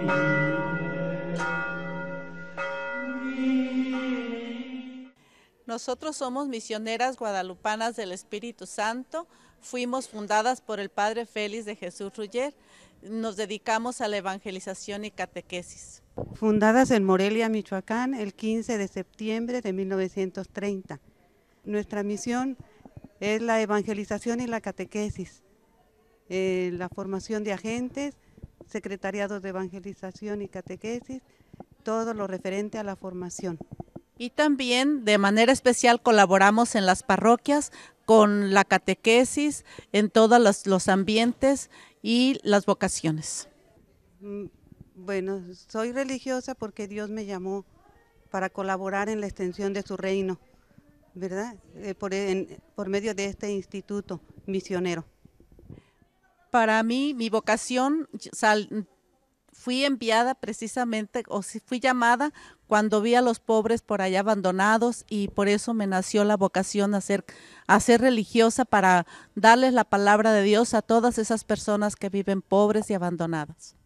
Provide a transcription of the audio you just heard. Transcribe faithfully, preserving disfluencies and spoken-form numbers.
Nosotros somos misioneras guadalupanas del Espíritu Santo, fuimos fundadas por el Padre Félix de Jesús Ruller, nos dedicamos a la evangelización y catequesis. Fundadas en Morelia, Michoacán, el quince de septiembre de mil novecientos treinta. Nuestra misión es la evangelización y la catequesis, eh, la formación de agentes, secretariados de evangelización y catequesis, todo lo referente a la formación. Y también de manera especial colaboramos en las parroquias con la catequesis, en todos los, los ambientes y las vocaciones. Bueno, soy religiosa porque Dios me llamó para colaborar en la extensión de su reino, ¿verdad? Eh, por, en, por medio de este instituto misionero. Para mí, mi vocación, sal, fui enviada precisamente, o fui llamada cuando vi a los pobres por allá abandonados, y por eso me nació la vocación a ser, a ser religiosa, para darles la palabra de Dios a todas esas personas que viven pobres y abandonadas.